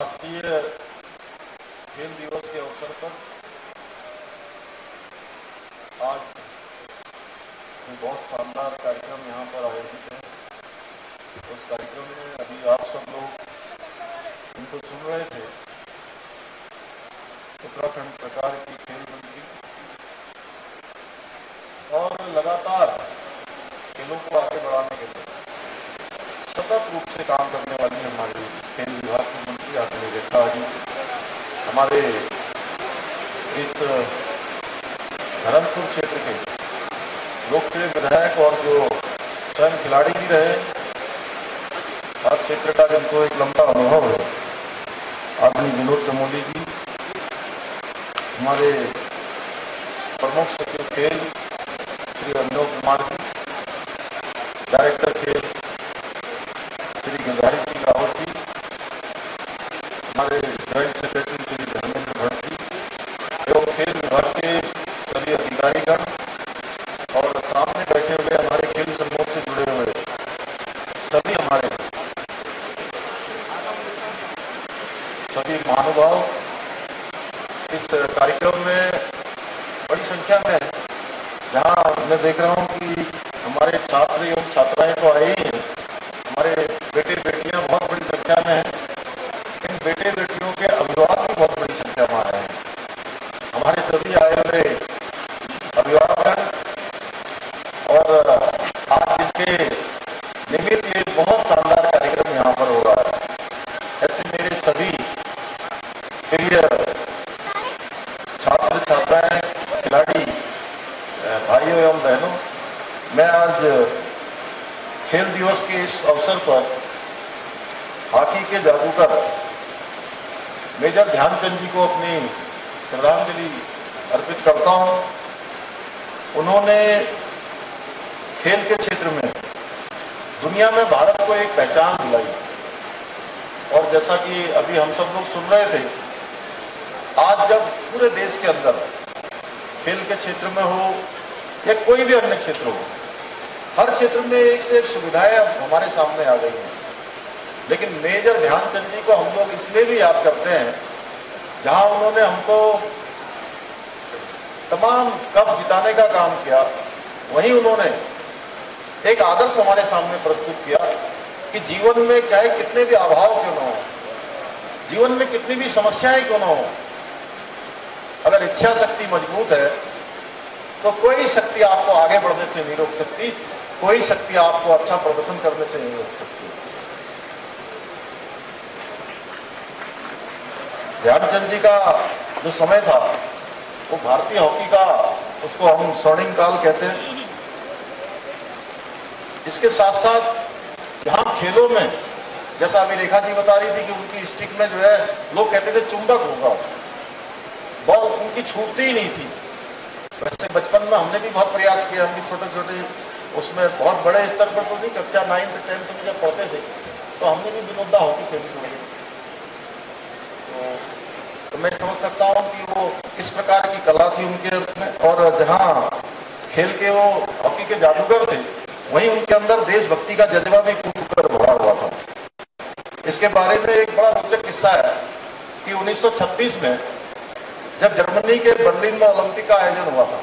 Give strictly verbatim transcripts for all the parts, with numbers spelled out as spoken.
राष्ट्रीय खेल दिवस के अवसर पर आज बहुत शानदार कार्यक्रम यहाँ पर आयोजित है। उस कार्यक्रम में अभी आप सब लोग इनको सुन रहे थे। उत्तराखंड सरकार की खेल मंत्री और लगातार खेलों को आगे बढ़ाने के लिए सतत रूप से काम करने वाली हमारे खेल विभाग की मंत्री आदरणीय रेखा जी, हमारे इस धर्मपुर क्षेत्र के लोकप्रिय विधायक और जो स्वयं खिलाड़ी भी रहे, हर क्षेत्र का जिनको एक लंबा अनुभव है, आदरणीय विनोद चमोली जी, हमारे प्रमुख सचिव खेल श्री अभिनव कुमार जी, डायरेक्टर खेल श्री गंगारी सिंह रावत जी, हमारे जॉइंट सेक्रेटरी श्री धर्मेंद्र भट्ट जी एवं खेल विभाग के सभी अधिकारीगण और सामने बैठे हुए हमारे खेल समूह से जुड़े हुए सभी हमारे सभी महानुभाव इस कार्यक्रम में बड़ी संख्या में, जहां मैं देख रहा हूं कि हमारे छात्र एवं छात्राएं तो आए ही हैं, हमारे बेटे बेटियां बहुत बड़ी संख्या में हैं, इन बेटे बेटियों के अभिभावक भी बहुत बड़ी संख्या में आए हैं। हमारे सभी आए हुए अभिभावक और आज जिनके निमित्त ये बहुत शानदार कार्यक्रम यहाँ पर हो रहा है, ऐसे मेरे सभी प्रिय छात्र छात्राएं खिलाड़ी भाइयों एवं बहनों, मैं आज खेल दिवस के इस अवसर पर हॉकी के जादूगर मेजर ध्यानचंद जी को अपनी श्रद्धांजलि अर्पित करता हूं। उन्होंने खेल के क्षेत्र में दुनिया में भारत को एक पहचान दिलाई और जैसा कि अभी हम सब लोग सुन रहे थे, आज जब पूरे देश के अंदर खेल के क्षेत्र में हो या कोई भी अन्य क्षेत्र हो, हर क्षेत्र में एक से एक सुविधाएं अब हमारे सामने आ गई हैं, लेकिन मेजर ध्यानचंद जी को हम लोग इसलिए भी याद करते हैं, जहां उन्होंने हमको तमाम कप जिताने का काम किया, वहीं उन्होंने एक आदर्श हमारे सामने प्रस्तुत किया कि जीवन में चाहे कितने भी अभाव क्यों ना हो, जीवन में कितनी भी समस्याएं क्यों ना हो, अगर इच्छा शक्ति मजबूत है तो कोई शक्ति आपको आगे बढ़ने से नहीं रोक सकती, कोई शक्ति आपको अच्छा प्रदर्शन करने से नहीं रोक सकती। ध्यानचंद जी का जो समय था वो भारतीय हॉकी का, उसको हम स्वर्णिम काल कहते हैं। इसके साथ साथ यहां खेलों में, जैसा अभी रेखा जी बता रही थी कि उनकी स्टिक में जो है लोग कहते थे चुंबक होगा, बॉल उनकी छूटती ही नहीं थी। वैसे बचपन में हमने भी बहुत प्रयास किया, हम भी छोटे छोटे उसमें बहुत बड़े स्तर पर तो नहीं, कक्षा नाइन्थ टेंथ में जब पढ़ते थे तो हमने भी विनोदा हॉकी खेली थी। तो, तो मैं समझ सकता हूं कि वो किस प्रकार की कला थी उनके उसमें, और जहां खेल के वो हॉकी के जादूगर थे, वहीं उनके अंदर देशभक्ति का जज्बा भी कूद कर भरा हुआ था। इसके बारे में एक बड़ा रोचक किस्सा है कि उन्नीस सौ छत्तीस में जब जर्मनी के बर्लिन में ओलंपिक का आयोजन हुआ था,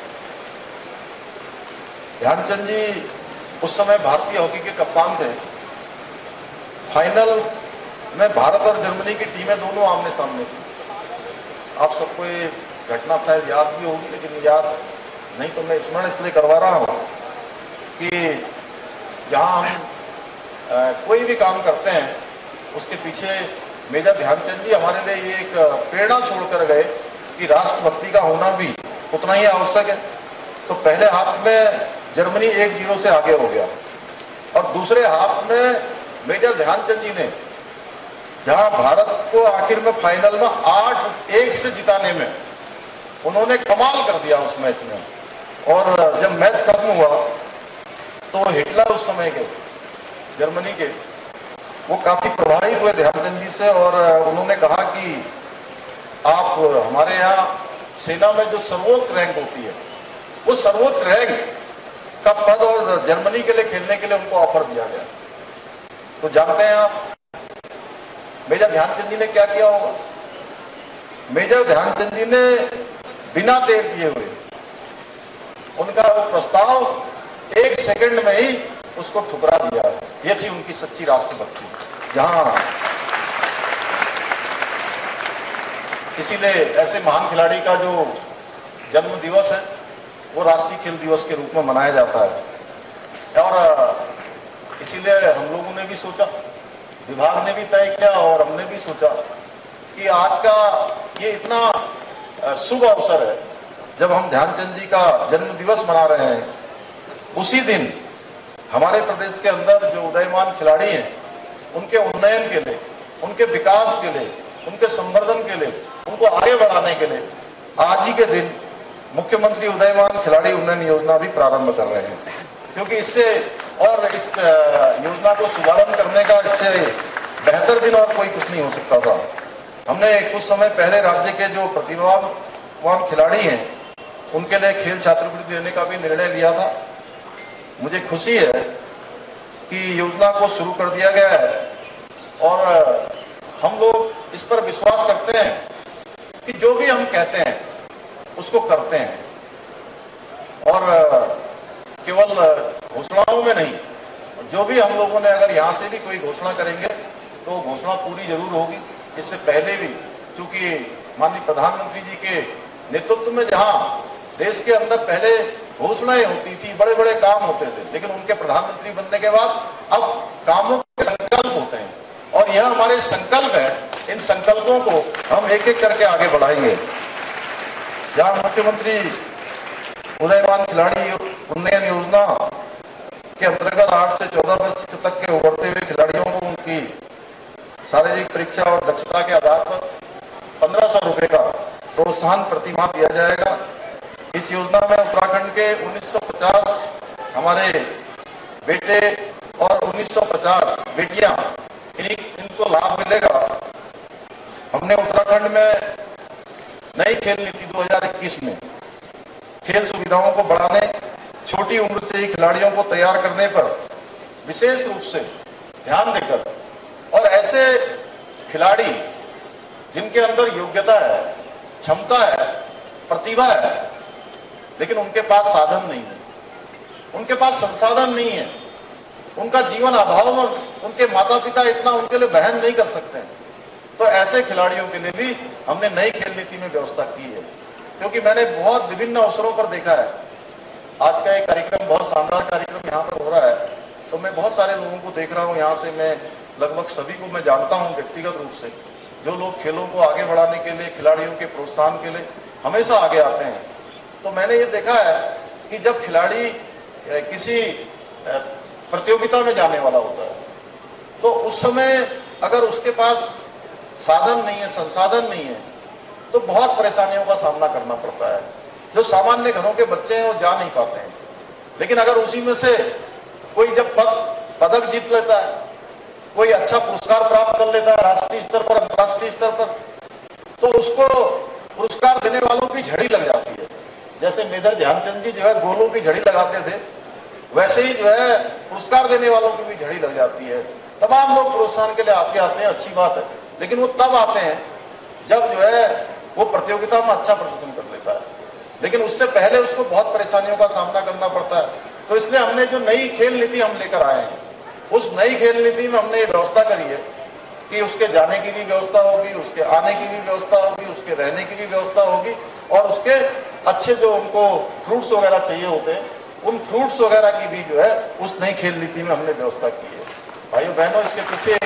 ध्यानचंद जी उस समय भारतीय हॉकी के कप्तान थे। फाइनल में भारत और जर्मनी की टीमें दोनों आमने सामने थी। आप सबको ये घटना शायद याद भी होगी, लेकिन याद नहीं तो मैं स्मरण इसलिए करवा रहा हूं कि जहां हम आ, कोई भी काम करते हैं उसके पीछे मेजर ध्यानचंद जी हमारे लिए ये एक प्रेरणा छोड़कर गए कि राष्ट्रभक्ति का होना भी उतना ही आवश्यक है। तो पहले हाफ में जर्मनी एक जीरो से आगे हो गया और दूसरे हाफ में मेजर ध्यानचंद जी ने, जहां भारत को आखिर में फाइनल में आठ एक से जिताने में उन्होंने कमाल कर दिया उस मैच में। और जब मैच खत्म हुआ तो हिटलर उस समय के जर्मनी के वो काफी प्रभावित हुए ध्यानचंद जी से और उन्होंने कहा कि आप हमारे यहाँ सेना में जो सर्वोच्च रैंक होती है, वो सर्वोच्च रैंक का पद और जर्मनी के लिए खेलने के लिए उनको ऑफर दिया गया। तो जानते हैं आप मेजर ध्यानचंद जी ने क्या किया होगा? मेजर ध्यानचंद जी ने बिना देर दिए हुए उनका वो प्रस्ताव एक सेकंड में ही उसको ठुकरा दिया। ये थी उनकी सच्ची राष्ट्रभक्ति। जहां इसीलिए ऐसे महान खिलाड़ी का जो जन्म दिवस है वो राष्ट्रीय खेल दिवस के रूप में मनाया जाता है। और इसीलिए हम लोगों ने भी सोचा, विभाग ने भी तय किया और हमने भी सोचा कि आज का ये इतना शुभ अवसर है जब हम ध्यानचंद जी का जन्म दिवस मना रहे हैं, उसी दिन हमारे प्रदेश के अंदर जो उदयमान खिलाड़ी हैं उनके उन्नयन के लिए, उनके विकास के लिए, उनके संवर्धन के लिए, उनको आगे बढ़ाने के लिए आज ही के दिन मुख्यमंत्री उदयमान खिलाड़ी उन्नयन योजना भी प्रारंभ कर रहे हैं। क्योंकि इससे और इस योजना को शुभारंभ करने का इससे बेहतर दिन और कोई कुछ नहीं हो सकता था। हमने कुछ समय पहले राज्य के जो प्रतिभावान खिलाड़ी हैं उनके लिए खेल छात्रवृत्ति देने का भी निर्णय लिया था। मुझे खुशी है कि योजना को शुरू कर दिया गया है और हम लोग इस पर विश्वास करते हैं कि जो भी हम कहते हैं उसको करते हैं और केवल घोषणाओं में नहीं, जो भी हम लोगों ने अगर यहां से भी कोई घोषणा करेंगे तो घोषणा पूरी जरूर होगी। इससे पहले भी क्योंकि माननीय प्रधानमंत्री जी के नेतृत्व में जहां देश के अंदर पहले घोषणाएं होती थी, बड़े बड़े काम होते थे, लेकिन उनके प्रधानमंत्री बनने के बाद अब कामों के संकल्प होते हैं और यह हमारे संकल्प है। इन संकल्पों को हम एक एक करके आगे बढ़ाएंगे। जहां मुख्यमंत्री उदयमान खिलाड़ी उन्नयन योजना के अंतर्गत आठ से चौदह वर्ष तक के उभरते हुए खिलाड़ियों को उनकी शारीरिक परीक्षा और दक्षता के आधार पर पंद्रह सौ रुपए का प्रोत्साहन प्रतिमाह दिया जाएगा। इस योजना में उत्तराखंड के उन्नीस सौ पचास हमारे बेटे और उन्नीस सौ पचास बेटियां इन्हीं इनको लाभ मिलेगा। हमने उत्तराखंड में नई खेल नीति दो हज़ार इक्कीस में खेल सुविधाओं को बढ़ाने, छोटी उम्र से ही खिलाड़ियों को तैयार करने पर विशेष रूप से ध्यान देकर और ऐसे खिलाड़ी जिनके अंदर योग्यता है, क्षमता है, प्रतिभा है, लेकिन उनके पास साधन नहीं है, उनके पास संसाधन नहीं है, उनका जीवन अभाव में उनके माता पिता इतना उनके लिए बहन नहीं कर सकते हैं, तो ऐसे खिलाड़ियों के लिए भी हमने नई खेल नीति में व्यवस्था की है। क्योंकि मैंने बहुत विभिन्न अवसरों पर देखा है, आज का एक कार्यक्रम बहुत शानदार कार्यक्रम यहाँ पर हो रहा है, तो मैं बहुत सारे लोगों को देख रहा हूँ यहाँ से, मैं लगभग सभी को मैं जानता हूँ व्यक्तिगत रूप से, जो लोग खेलों को आगे बढ़ाने के लिए, खिलाड़ियों के प्रोत्साहन के लिए हमेशा आगे आते हैं। तो मैंने ये देखा है कि जब खिलाड़ी किसी प्रतियोगिता में जाने वाला होता है तो उस समय अगर उसके पास साधन नहीं है, संसाधन नहीं है, तो बहुत परेशानियों का सामना करना पड़ता है। जो सामान्य घरों के बच्चे हैं वो जा नहीं पाते हैं, लेकिन अगर उसी में से कोई जब पद, पदक जीत लेता है, कोई अच्छा पुरस्कार प्राप्त कर लेता है राष्ट्रीय स्तर पर, अंतर्राष्ट्रीय स्तर पर, तो उसको पुरस्कार देने वालों की झड़ी लग जाती है। जैसे मेजर ध्यानचंद जी जो है गोलों की झड़ी लगाते थे, वैसे ही जो है पुरस्कार देने वालों की भी झड़ी लग जाती है। तमाम लोग प्रोत्साहन के लिए आगे आते हैं, अच्छी बात है, लेकिन वो तब आते हैं जब जो है वो प्रतियोगिता में अच्छा प्रदर्शन कर लेता है, लेकिन उससे पहले उसको बहुत परेशानियों का सामना करना पड़ता है। तो इसलिए हमने जो नई खेल नीति हम लेकर आए हैं, उस नई खेल नीति में हमने ये व्यवस्था करी है कि उसके जाने की भी व्यवस्था होगी, उसके आने की भी व्यवस्था होगी, उसके रहने की भी व्यवस्था होगी और उसके अच्छे जो उनको फ्रूट्स वगैरह चाहिए होते हैं, उन फ्रूट्स वगैरह की भी जो है उस नई खेल नीति में हमने व्यवस्था की है। भाइयों बहनों, इसके पीछे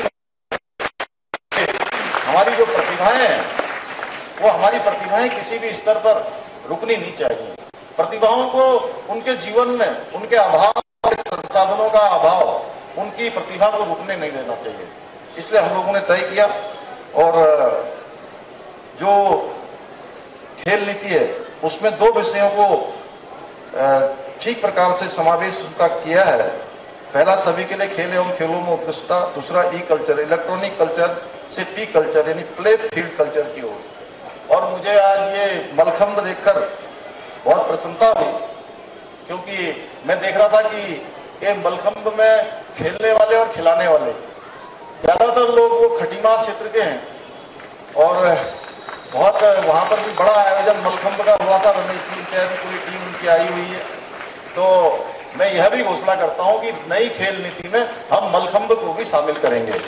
हमारी जो प्रतिभाएं हैं, वो हमारी प्रतिभाएं किसी भी स्तर पर रुकनी नहीं चाहिए। प्रतिभाओं को उनके जीवन में उनके अभाव, संसाधनों का अभाव उनकी प्रतिभा को रुकने नहीं देना चाहिए। इसलिए हम लोगों ने तय किया और जो खेल नीति है उसमें दो विषयों को ठीक प्रकार से समावेश उसका किया है। पहला, सभी के लिए खेल एवं खेलों में उत्कृष्टता। दूसरा, ई कल्चर, इलेक्ट्रॉनिक कल्चर से पी कल्चर यानी प्ले फील्ड कल्चर की ओर। और मुझे आज ये मलखंब देखकर बहुत प्रसन्नता हुई, क्योंकि मैं देख रहा था कि ये मलखंब में खेलने वाले और खिलाने वाले ज्यादातर लोग वो खटीमा क्षेत्र के हैं और बहुत वहां पर भी बड़ा आयोजन मलखंब का हुआ था। रमेश जी इत्यादि पूरी टीम उनकी आई हुई है। तो मैं यह भी घोषणा करता हूं कि नई खेल नीति में हम मलखंब को भी शामिल करेंगे।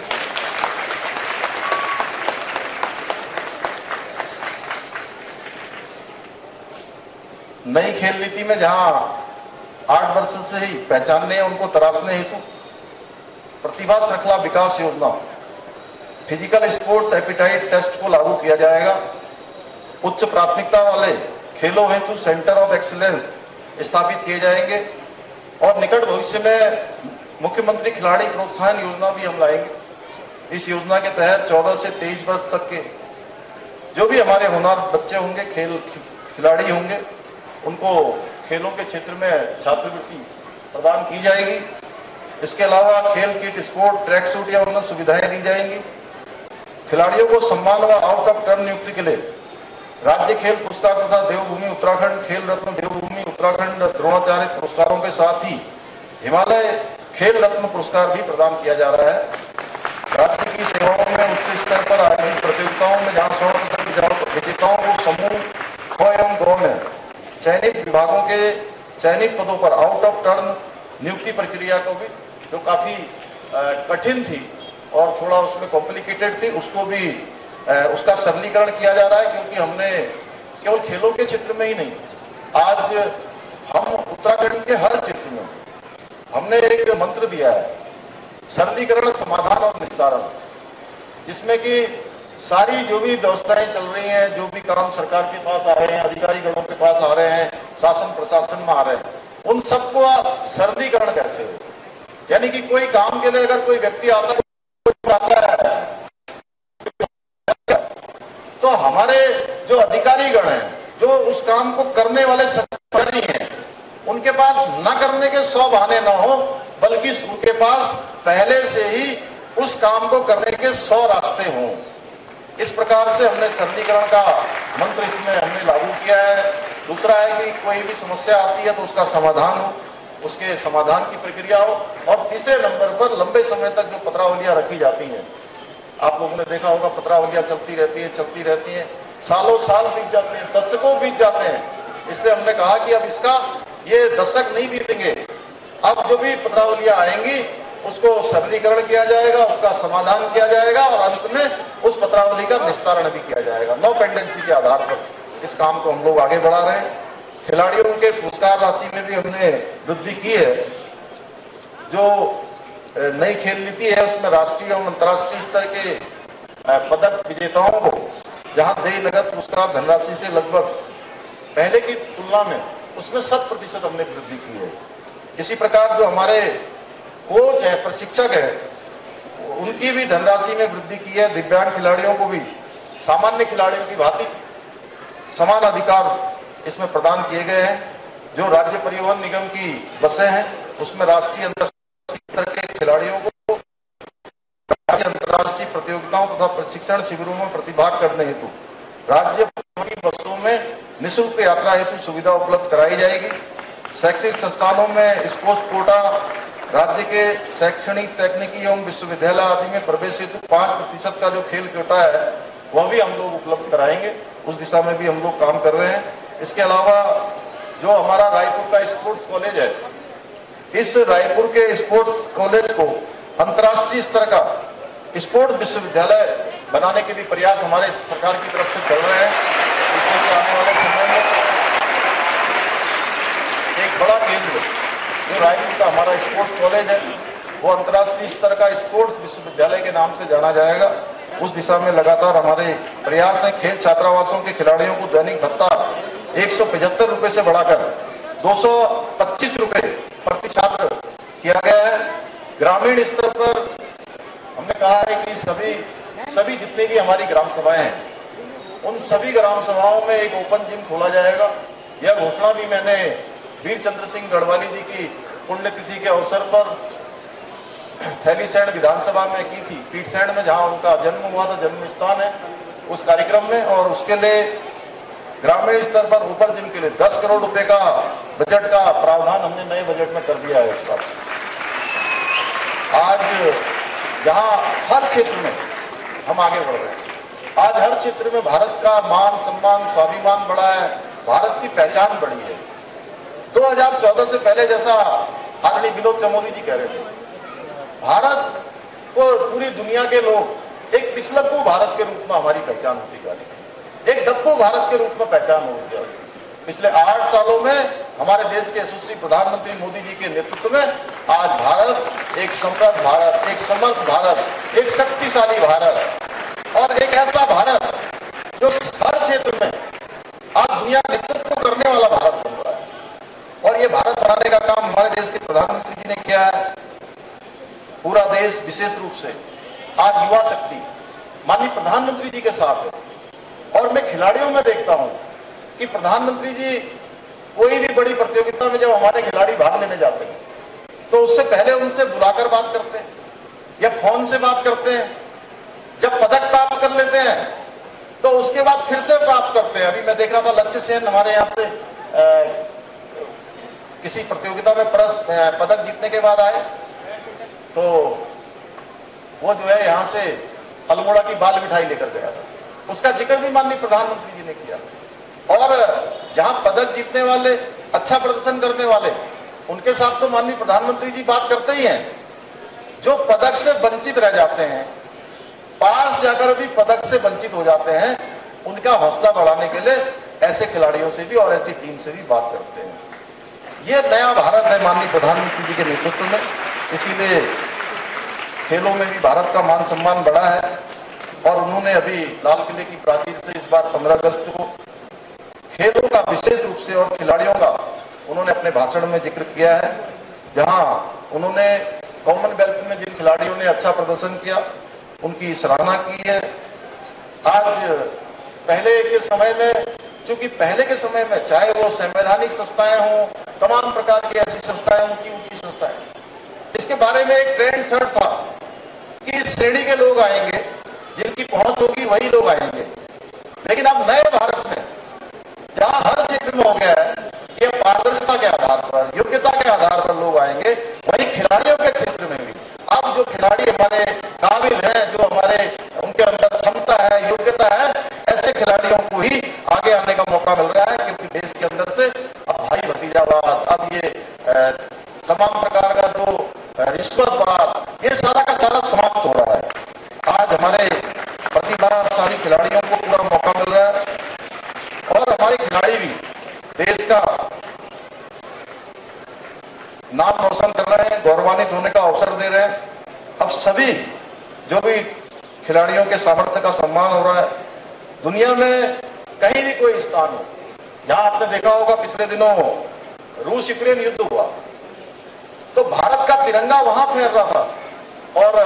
नई खेल नीति में जहां आठ वर्ष से ही पहचानने उनको तराशने हेतु प्रतिभा श्रृंखला विकास योजना, फिजिकल स्पोर्ट्स एपिटाइट टेस्ट को लागू किया जाएगा। उच्च प्राथमिकता वाले खेलों हेतु सेंटर ऑफ एक्सीलेंस स्थापित किए जाएंगे और निकट भविष्य में मुख्यमंत्री खिलाड़ी प्रोत्साहन योजना भी हम लाएंगे। इस योजना के तहत चौदह से तेईस वर्ष तक के जो भी हमारे होनहार बच्चे होंगे, खेल खिलाड़ी होंगे, उनको खेलों के क्षेत्र में छात्रवृत्ति प्रदान की जाएगी। इसके अलावा खेल किट, स्पोर्ट ट्रैक सूट या उन्नत सुविधाएं दी जाएंगी। खिलाड़ियों को सम्मान व आउट ऑफ टर्न नियुक्ति के लिए राज्य खेल पुरस्कार तथा देवभूमि उत्तराखंड खेल रत्न, देवभूमि उत्तराखंड द्रोणाचार्य पुरस्कारों के साथ ही हिमालय खेल रत्न पुरस्कार भी प्रदान किया जा रहा है। राज्य की सेवाओं में उच्च स्तर पर आयोजित प्रतियोगिताओं में जहां स्वर्ण पदक विजेताओं को समूह ख एवं गौ में चयनित विभागों के चयनित पदों पर आउट ऑफ टर्न नियुक्ति प्रक्रिया को भी, जो काफी कठिन थी और थोड़ा उसमें कॉम्प्लिकेटेड थी, उसको भी आ, उसका सरलीकरण किया जा रहा है। क्योंकि हमने केवल खेलों के क्षेत्र में ही नहीं, आज हम उत्तराखंड के हर क्षेत्र में हमने एक मंत्र दिया है, सरलीकरण, समाधान और निस्तारण, जिसमें कि सारी जो भी व्यवस्थाएं चल रही हैं, जो भी काम सरकार के पास आ रहे हैं, अधिकारी गणों के पास आ रहे हैं, शासन प्रशासन में आ रहे हैं, उन सबको सरलीकरण कैसे हो। यानी कि कोई काम के लिए अगर कोई व्यक्ति आता है तो हमारे जो अधिकारी गण हैं, जो उस काम को करने वाले अधिकारी हैं, उनके पास न करने के सौ बहाने न हो, बल्कि उनके पास पहले से ही उस काम को करने के सौ रास्ते हों। इस प्रकार से हमने सरलीकरण का मंत्र इसमें हमने लागू किया है। दूसरा है कि कोई भी समस्या आती है तो उसका समाधान हो, उसके समाधान की प्रक्रिया हो। और तीसरे नंबर पर लंबे समय तक जो पत्रावलियां रखी जाती हैं, आप लोगों ने देखा होगा, पत्रावलियां चलती रहती है चलती रहती हैं सालों साल बीत जाते हैं, दशकों बीत जाते हैं। इसलिए हमने कहा कि अब इसका ये दशक नहीं बीतेंगे, अब जो भी पत्रावलियां आएंगी उसको सरलीकरण किया जाएगा, उसका समाधान किया जाएगा और अंत में उस पत्रावली का निस्तारण भी किया जाएगा। नो पेंडेंसी के आधार पर इस काम को हम लोग आगे बढ़ा रहे हैं। खिलाड़ियों के पुरस्कार राशि में भी हमने वृद्धि की है। जो नई खेल नीति है उसमें राष्ट्रीय और अंतर्राष्ट्रीय स्तर के पदक विजेताओं को जहां देय नगद पुरस्कार धनराशि से लगभग पहले की तुलना में उसमें शत प्रतिशत हमने वृद्धि की है। इसी प्रकार जो हमारे कोच है, प्रशिक्षक है, उनकी भी धनराशि में वृद्धि की है। दिव्यांग खिलाड़ियों को भी सामान्य खिलाड़ियों की भांति समान अधिकार इसमें प्रदान किए गए हैं। जो राज्य परिवहन निगम की बसें हैं उसमें राष्ट्रीय अंतर्राष्ट्रीय स्तर के खिलाड़ियों को अंतर्राष्ट्रीय प्रतियोगिताओं तथा प्रशिक्षण शिविरों में प्रतिभाग करने हेतु राज्य परिवहन बसों में निःशुल्क यात्रा हेतु सुविधा उपलब्ध कराई जाएगी। शैक्षिक संस्थानों में स्पोर्ट्स कोटा, राज्य के शैक्षणिक, तकनीकी एवं विश्वविद्यालय आदि में प्रवेश हेतु पांच प्रतिशत का जो खेल कोटा है वह भी हम लोग उपलब्ध कराएंगे। उस दिशा में भी हम लोग काम कर रहे हैं। इसके अलावा जो हमारा रायपुर का स्पोर्ट्स कॉलेज है, इस रायपुर के स्पोर्ट्स कॉलेज को अंतर्राष्ट्रीय स्तर का स्पोर्ट्स विश्वविद्यालय बनाने के भी प्रयास हमारे सरकार की तरफ से चल रहे हैं। इससे कि आने वाले समय में एक बड़ा केंद्र जो रायपुर का हमारा स्पोर्ट्स कॉलेज है वो अंतर्राष्ट्रीय स्तर का स्पोर्ट्स विश्वविद्यालय के नाम से जाना जाएगा। उस दिशा में लगातार हमारे प्रयास है। खेल छात्रावासों के खिलाड़ियों को दैनिक भत्ता एक सौ पचहत्तर रुपए से बढ़ाकर दो सौ पच्चीस रुपए प्रति छात्र किया गया है। ग्रामीण स्तर पर हमने कहा है कि सभी सभी जितने भी हमारी ग्राम सभाएं हैं उन सभी ग्राम सभाओं में एक ओपन जिम खोला जाएगा। यह घोषणा भी मैंने वीर चंद्र सिंह गढ़वाली जी की पुण्यतिथि के अवसर पर थैलीसैंण विधानसभा में की थी, पीठसैंण में जहां उनका जन्म हुआ था, जन्म स्थान है, उस कार्यक्रम में। और उसके लिए ग्रामीण स्तर पर ओपन जिम के लिए दस करोड़ रुपए का बजट का प्रावधान हमने नए बजट में कर दिया है। इस बार आज जहां हर क्षेत्र में हम आगे बढ़ रहे हैं। आज हर क्षेत्र में भारत का मान सम्मान स्वाभिमान बढ़ा है, भारत की पहचान बढ़ी है। दो हज़ार चौदह से पहले, जैसा आदरणीय विनोद चमोली जी कह रहे थे, भारत को पूरी दुनिया के लोग एक पिछलग्गू भारत के रूप में हमारी पहचान होती जा रही थी, एक डब्बू भारत के रूप में पहचान होती जा रही थी। पिछले आठ सालों में हमारे देश के यशस्वी प्रधानमंत्री मोदी जी के नेतृत्व में आज भारत एक समृद्ध भारत, एक समर्थ भारत, एक शक्तिशाली भारत और एक ऐसा भारत जो हर क्षेत्र में आज दुनिया का नेतृत्व करने वाला भारत बन रहा है। और ये भारत बनाने का काम हमारे देश के प्रधानमंत्री जी ने किया है। पूरा देश विशेष रूप से आज युवा शक्ति माननीय प्रधानमंत्री जी के साथ है। और मैं खिलाड़ियों में देखता हूं कि प्रधानमंत्री जी कोई भी बड़ी प्रतियोगिता में जब हमारे खिलाड़ी भाग लेने जाते हैं तो उससे पहले उनसे बुलाकर बात करते हैं या फोन से बात करते हैं। जब पदक प्राप्त कर लेते हैं तो उसके बाद फिर से प्राप्त करते हैं। अभी मैं देख रहा था लक्ष्य सेन हमारे यहां से आ, किसी प्रतियोगिता में पदक जीतने के बाद आए तो वो जो है यहां से अल्मोड़ा की बाल मिठाई लेकर गया था। उसका जिक्र भी माननीय प्रधानमंत्री जी ने किया। और जहां पदक जीतने वाले, अच्छा प्रदर्शन करने वाले, उनके साथ तो माननीय प्रधानमंत्री जी बात करते ही हैं। जो पदक से वंचित रह जाते हैं, पास जाकर भी पदक से वंचित हो जाते हैं, उनका हौसला बढ़ाने के लिए ऐसे खिलाड़ियों से भी और ऐसी टीम से भी बात करते हैं। यह नया भारत है माननीय प्रधानमंत्री जी के नेतृत्व में। इसीलिए खेलों में भी भारत का मान सम्मान बढ़ा है। और उन्होंने अभी लाल किले की प्राचीर से इस बार पंद्रह अगस्त को खेलों का विशेष रूप से और खिलाड़ियों का उन्होंने अपने भाषण में जिक्र किया है, जहां उन्होंने कॉमनवेल्थ में जिन खिलाड़ियों ने अच्छा प्रदर्शन किया उनकी सराहना की है। आज पहले के समय में, चूंकि पहले के समय में चाहे वो संवैधानिक संस्थाएं हों, तमाम प्रकार की ऐसी संस्थाएं, ऊंची ऊंची संस्थाएं, इसके बारे में एक ट्रेंड सेट था कि इस श्रेणी के लोग आएंगे, जिनकी पहुंच होगी वही लोग आएंगे। लेकिन अब नए भारत में जहां हर क्षेत्र में हो गया है कि पारदर्शिता के आधार पर, योग्यता के आधार पर लोग आएंगे, वही खिलाड़ियों के क्षेत्र में भी अब जो खिलाड़ी हमारे काबिल हैं, जो हमारे उनके अंदर क्षमता है, योग्यता है, ऐसे खिलाड़ियों को ही आगे आने का मौका मिल रहा है। क्योंकि देश के अंदर से अब भाई भतीजावाद, अब ये तमाम प्रकार का जो रिश्वतवाद, ये सारा का सारा समाप्त हो रहा है। आज हमारे प्रतिभाशाली खिलाड़ियों को पूरा मौका मिल रहा है और हमारे खिलाड़ी भी देश का नाम रोशन कर रहे हैं, गौरवान्वित होने का अवसर दे रहे हैं। अब सभी जो भी खिलाड़ियों के सामर्थ्य का सम्मान हो रहा है। दुनिया में कहीं भी कोई स्थान हो, जहां आपने देखा होगा पिछले दिनों रूस यूक्रेन युद्ध हुआ तो भारत का तिरंगा वहां फहर रहा था। और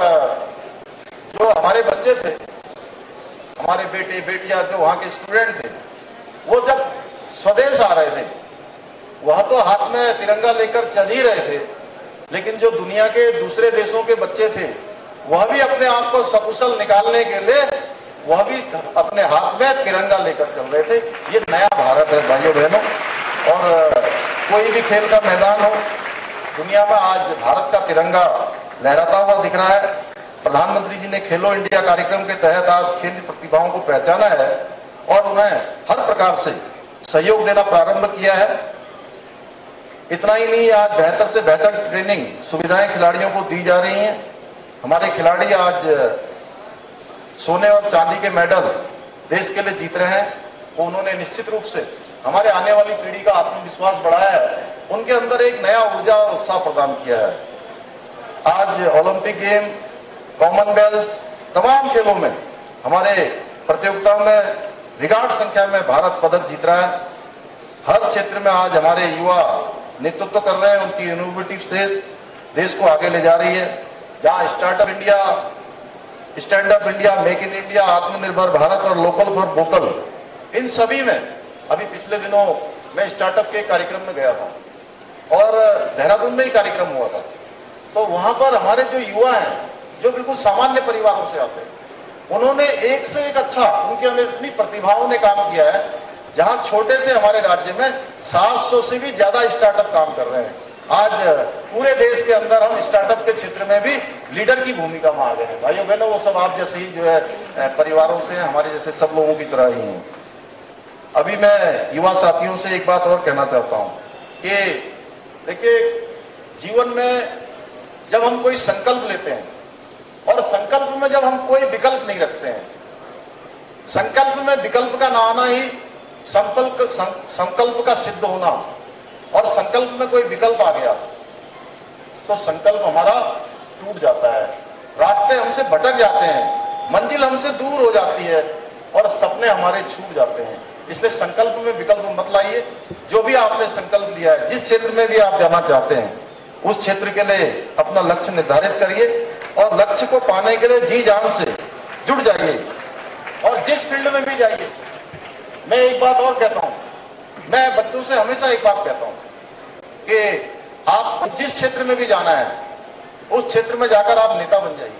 जो हमारे बच्चे थे, हमारे बेटे बेटियां, जो वहां के स्टूडेंट थे, वो जब स्वदेश आ रहे थे वह तो हाथ में तिरंगा लेकर चल ही रहे थे, लेकिन जो दुनिया के दूसरे देशों के बच्चे थे वह भी अपने आप को सकुशल निकालने के लिए वह भी अपने हाथ में तिरंगा लेकर चल रहे थे। ये नया भारत है भाइयों बहनों। और कोई भी खेल का मैदान हो दुनिया में, आज भारत का तिरंगा लहराता हुआ दिख रहा है। प्रधानमंत्री जी ने खेलो इंडिया कार्यक्रम के तहत आज खेल प्रतिभाओं को पहचाना है और उन्हें हर प्रकार से सहयोग देना प्रारंभ किया है। इतना ही नहीं, आज बेहतर से बेहतर ट्रेनिंग सुविधाएं खिलाड़ियों को दी जा रही हैं। हमारे खिलाड़ी आज सोने और चांदी के मेडल देश के लिए जीत रहे हैं। उन्होंने निश्चित रूप से हमारे आने वाली पीढ़ी का आत्मविश्वास बढ़ाया है, उनके अंदर एक नया ऊर्जा और उत्साह प्रदान किया है। आज ओलंपिक गेम, कॉमनवेल्थ, तमाम खेलों में हमारे प्रतियोगिताओं में रिकॉर्ड संख्या में भारत पदक जीत रहा है। हर क्षेत्र में आज हमारे युवा नेतृत्व कर रहे हैं, उनकी इनोवेटिव से देश को आगे ले जा रही है। जहां startup India, stand up India, make in India, Aatmanirbhar Bharat और लोकल फॉर वोकल, इन सभी में अभी पिछले दिनों मैं स्टार्टअप के कार्यक्रम में गया था और देहरादून में ही कार्यक्रम हुआ था। तो वहां पर हमारे जो युवा हैं, जो बिल्कुल सामान्य परिवारों से आते हैं, उन्होंने एक से एक अच्छा, उनके अंदर इतनी प्रतिभाओं ने काम किया है। जहां छोटे से हमारे राज्य में सात सौ से भी ज्यादा स्टार्टअप काम कर रहे हैं। आज पूरे देश के अंदर हम स्टार्टअप के क्षेत्र में भी लीडर की भूमिका में आ गए हैं। भाइयों बहनों, वो सब आप जैसे ही जो है परिवारों से हमारे जैसे सब लोगों की तरह ही हैं। अभी मैं युवा साथियों से एक बात और कहना चाहता हूं कि देखिए, जीवन में जब हम कोई संकल्प लेते हैं और संकल्प में जब हम कोई विकल्प नहीं रखते हैं, संकल्प में विकल्प का ना आना ही संकल्प संकल्प का सिद्ध होना, और संकल्प में कोई विकल्प आ गया तो संकल्प हमारा टूट जाता है, रास्ते हमसे भटक जाते हैं, मंजिल हमसे दूर हो जाती है और सपने हमारे छूट जाते हैं। इसलिए संकल्प में विकल्प मत लाइए। जो भी आपने संकल्प लिया है, जिस क्षेत्र में भी आप जाना चाहते हैं, उस क्षेत्र के लिए अपना लक्ष्य निर्धारित करिए और लक्ष्य को पाने के लिए जी जान से जुड़ जाइए और जिस फील्ड में भी जाइए। मैं एक बात और कहता हूं, मैं बच्चों से हमेशा एक बात कहता हूं कि आपको जिस क्षेत्र में भी जाना है, उस क्षेत्र में जाकर आप नेता बन जाइए।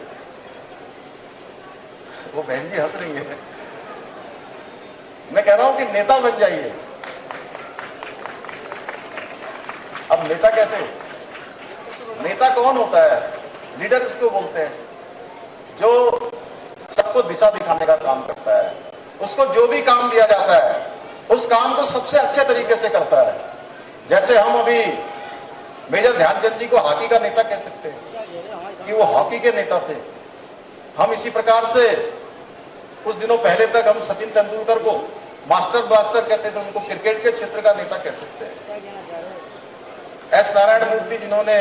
वो बहन जी हंस रही है, मैं कह रहा हूं कि नेता बन जाइए। अब नेता कैसे? नेता कौन होता है? लीडर इसको बोलते हैं, जो सबको दिशा दिखाने का काम करता है। उसको जो भी काम दिया जाता है, उस काम को सबसे अच्छे तरीके से करता है। जैसे हम अभी मेजर ध्यानचंद जी को हॉकी का नेता कह सकते हैं कि वो हॉकी के नेता थे। हम इसी प्रकार से कुछ दिनों पहले तक हम सचिन तेंदुलकर को मास्टर ब्लास्टर कहते थे, उनको क्रिकेट के क्षेत्र का नेता कह सकते हैं। एस नारायण मूर्ति, जिन्होंने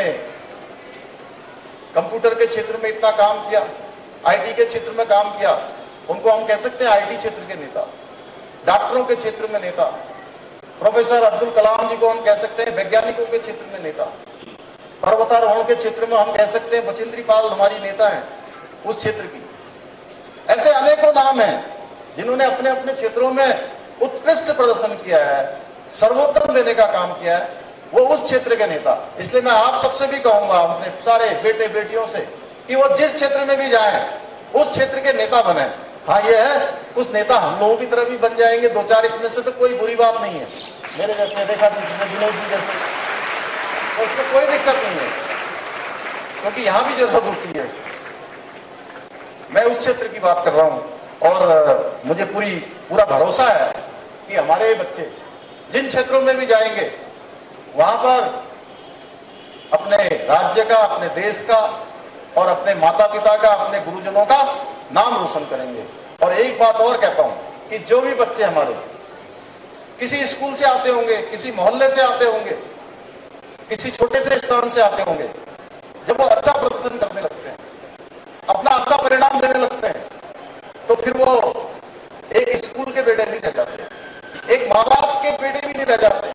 कंप्यूटर के क्षेत्र में इतना काम किया, आईटी के क्षेत्र में काम किया, उनको हम कह सकते हैं आईटी क्षेत्र के नेता। डॉक्टरों के क्षेत्र में नेता प्रोफेसर अब्दुल कलाम जी को हम कह सकते हैं वैज्ञानिकों के क्षेत्र में नेता। पर्वतारोहण के क्षेत्र में हम कह सकते हैं बचेंद्री पाल हमारी नेता है उस क्षेत्र की। ऐसे अनेकों नाम हैं जिन्होंने अपने अपने क्षेत्रों में उत्कृष्ट प्रदर्शन किया है, सर्वोत्तम देने का काम किया है, वो उस क्षेत्र के नेता। इसलिए मैं आप सबसे भी कहूंगा, अपने सारे बेटे बेटियों से, कि वो जिस क्षेत्र में भी जाएं उस क्षेत्र के नेता बने। हाँ ये है, कुछ नेता हम लोगों की तरह भी बन जाएंगे, दो चार, इसमें से तो कोई बुरी बात नहीं है। मेरे जैसे देखा जिसने विनोद जी जैसे, तो उसमें कोई दिक्कत नहीं है, क्योंकि यहां भी जरूरत होती है। मैं उस क्षेत्र की बात कर रहा हूं और मुझे पूरी पूरा भरोसा है कि हमारे बच्चे जिन क्षेत्रों में भी जाएंगे, वहां पर अपने राज्य का, अपने देश का और अपने माता पिता का, अपने गुरुजनों का नाम रोशन करेंगे। और एक बात और कहता हूं कि जो भी बच्चे हमारे किसी स्कूल से आते होंगे, किसी मोहल्ले से आते होंगे, किसी छोटे से स्थान से आते होंगे, जब वो अच्छा प्रदर्शन करने लगते हैं, अपना अच्छा परिणाम देने लगते हैं, तो फिर वो एक स्कूल के बेटे नहीं रह जाते, एक माँ बाप के बेटे भी नहीं रह जाते,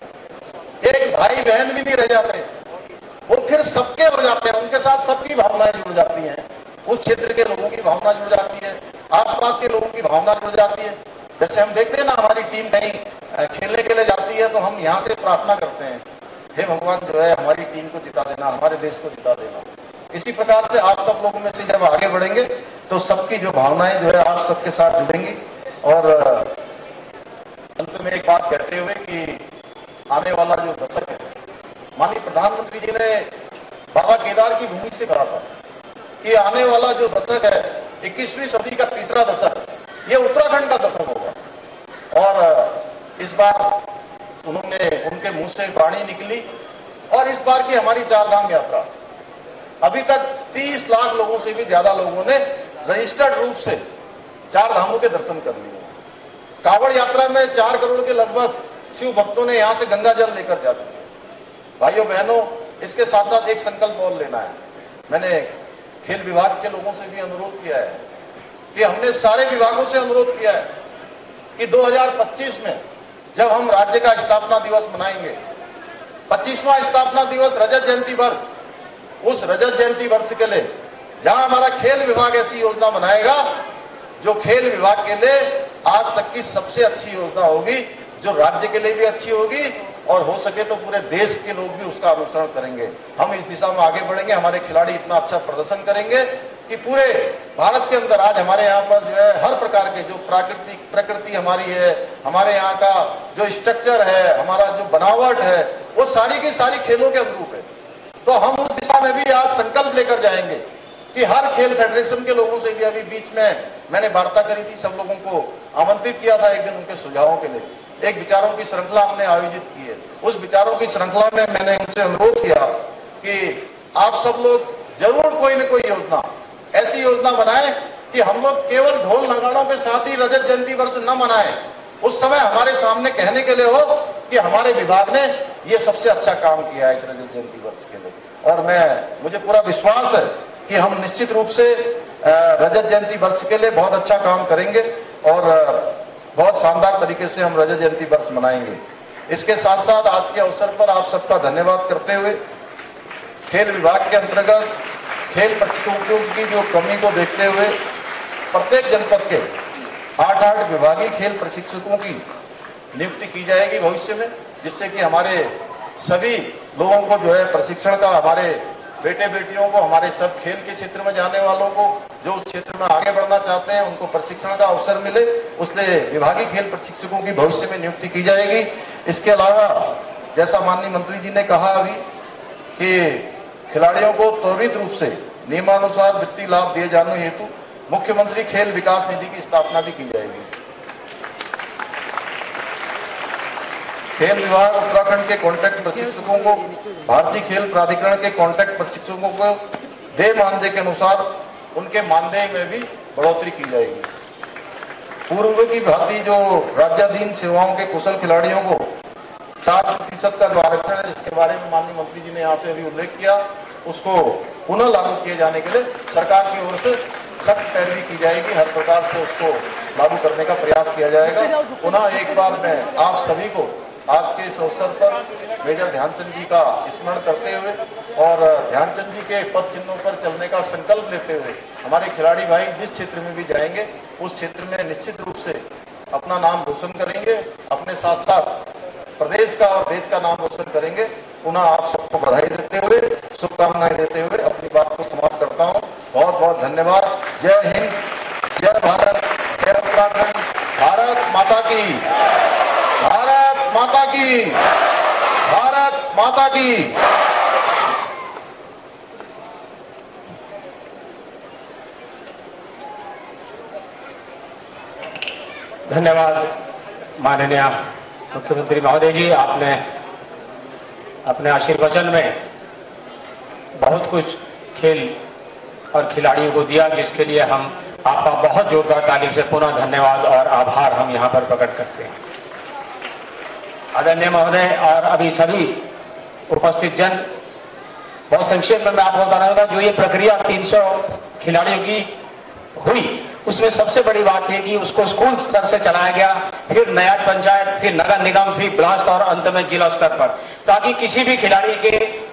एक भाई बहन भी नहीं रह जाते, वो फिर सबके हो जाते हैं। उनके साथ सबकी भावनाएं जुड़ जाती हैं, उस क्षेत्र के लोगों की भावना जुड़ जाती है, आसपास के लोगों की भावना जुड़ जाती है। जैसे हम देखते हैं ना, हमारी टीम कहीं खेलने के लिए जाती है तो हम यहां से प्रार्थना करते हैं, हे भगवान जो है हमारी टीम को जिता देना, हमारे देश को जिता देना। इसी प्रकार से आप सब लोगों में से जब आगे बढ़ेंगे तो सबकी जो भावनाएं जो है आप सबके साथ जुड़ेंगी। और अंत में एक बात कहते हुए कि आने वाला जो दशक है, माननीय प्रधानमंत्री जी ने बाबा केदार की भूमि से कहा था कि आने वाला जो दशक है, इक्कीसवीं सदी का तीसरा दशक, ये उत्तराखंड का दशक होगा। और इस बार उन्होंने, उनके मुंह से वाणी निकली, और इस बार की हमारी चार धाम यात्रा, अभी तक तीस लाख लोगों से भी ज्यादा लोगों ने रजिस्टर्ड रूप से चार धामों के दर्शन कर लिए। कांवड़ यात्रा में चार करोड़ के लगभग शिव भक्तों ने यहां से गंगा जल लेकर जा चुके। भाइयों बहनों, इसके साथ साथ एक संकल्प और लेना है। मैंने खेल विभाग के लोगों से भी अनुरोध किया है कि हमने सारे विभागों से अनुरोध किया है कि दो हज़ार पच्चीस में जब हम राज्य का स्थापना दिवस मनाएंगे, पच्चीसवां स्थापना दिवस, रजत जयंती वर्ष, उस रजत जयंती वर्ष के लिए जहां हमारा खेल विभाग ऐसी योजना बनाएगा जो खेल विभाग के लिए आज तक की सबसे अच्छी योजना होगी, जो राज्य के लिए भी अच्छी होगी और हो सके तो पूरे देश के लोग भी उसका अनुसरण करेंगे। हम इस दिशा में आगे बढ़ेंगे। हमारे खिलाड़ी इतना अच्छा प्रदर्शन करेंगे कि पूरे भारत के अंदर आज हमारे यहाँ पर जो है हर प्रकार के जो प्राकृतिक प्रकृति हमारी है, हमारे यहाँ का जो स्ट्रक्चर है, हमारा जो बनावट है, वो सारी की सारी खेलों के अनुरूप है। तो हम उस दिशा में भी आज संकल्प लेकर जाएंगे कि हर खेल फेडरेशन के लोगों से भी, अभी बीच में मैंने वार्ता करी थी, सब लोगों को आमंत्रित किया था एक दिन उनके सुझावों के लिए, एक विचारों की श्रृंखला हमने आयोजित की है। उस विचारों की श्रृंखला में मैंने उनसे अनुरोध किया कि आप सब लोग जरूर कोई न कोई योजना, ऐसी योजना बनाएं कि हम लोग केवल ढोल नगाड़ों के साथ ही रजत जयंती वर्ष न मनाएं। उस समय हमारे सामने कहने के लिए हो कि हमारे विभाग ने ये सबसे अच्छा काम किया है इस रजत जयंती वर्ष के लिए। और मैं मुझे पूरा विश्वास है कि हम निश्चित रूप से रजत जयंती वर्ष के लिए बहुत अच्छा काम करेंगे और बहुत शानदार तरीके से हम रजत जयंती वर्ष मनाएंगे। इसके साथ साथ आज के अवसर पर आप सबका धन्यवाद करते हुए खेल विभाग के अंतर्गत खेल प्रशिक्षकों की जो कमी को देखते हुए प्रत्येक जनपद के आठ आठ विभागीय खेल प्रशिक्षकों की नियुक्ति की जाएगी भविष्य में, जिससे कि हमारे सभी लोगों को जो है प्रशिक्षण का, हमारे बेटे बेटियों को, हमारे सब खेल के क्षेत्र में जाने वालों को, जो उस क्षेत्र में आगे बढ़ना चाहते हैं, उनको प्रशिक्षण का अवसर मिले, उसलिए विभागीय खेल प्रशिक्षकों की भविष्य में नियुक्ति की जाएगी। इसके अलावा जैसा माननीय मंत्री जी ने कहा अभी कि खिलाड़ियों को त्वरित रूप से नियमानुसार वित्तीय लाभ दिए जाने हेतु मुख्यमंत्री खेल विकास निधि की स्थापना भी की जाएगी। खेल विभाग उत्तराखंड के कॉन्ट्रैक्ट प्रशिक्षकों को भारतीय खेल प्राधिकरण के कॉन्ट्रैक्ट प्रशिक्षकों को देय मानदेय के अनुसार उनके मानदेय में भी बढ़ोतरी की जाएगी। पूर्व की भारतीय जो राज्याधीन सेवाओं के कुशल खिलाड़ियों को चार प्रतिशत का जो आरक्षण है, जिसके बारे में माननीय मंत्री जी ने यहाँ से अभी उल्लेख किया, उसको पुनः लागू किए जाने के लिए सरकार की ओर से सख्त पैरवी की जाएगी। हर प्रकार से उसको लागू करने का प्रयास किया जाएगा। पुनः एक बार मैं आप सभी को आज के इस अवसर पर मेजर ध्यानचंद जी का स्मरण करते हुए और ध्यानचंद जी के पद चिन्हों पर चलने का संकल्प लेते हुए हमारे खिलाड़ी भाई जिस क्षेत्र में भी जाएंगे उस क्षेत्र में निश्चित रूप से अपना नाम रोशन करेंगे, अपने साथ साथ प्रदेश का और देश का नाम रोशन करेंगे। पुनः आप सबको बधाई देते हुए, शुभकामनाएं देते हुए अपनी बात को समाप्त करता हूं। बहुत बहुत धन्यवाद। जय हिंद, जय भारत, जय उत्तराखंड। भारत माता की, भारत माता की, भारत माता की। धन्यवाद माननीय मुख्यमंत्री महोदय जी, आपने अपने आशीर्वचन में बहुत कुछ खेल और खिलाड़ियों को दिया, जिसके लिए हम आपका बहुत जोरदार ताली से पुनः धन्यवाद और आभार हम यहाँ पर प्रकट करते हैं। आदरणीय महोदय और अभी सभी उपस्थित जन, बहुत संक्षेप में मैं आपको बताऊंगा, जो ये प्रक्रिया तीन सौ खिलाड़ियों की हुई उसमें सबसे बड़ी बात है कि उसको स्कूल स्तर से चलाया गया, फिर नया पंचायत, फिर नगर निगम, फिर ब्लास्ट और अंत में जिला स्तर पर, ताकि किसी भी खिलाड़ी के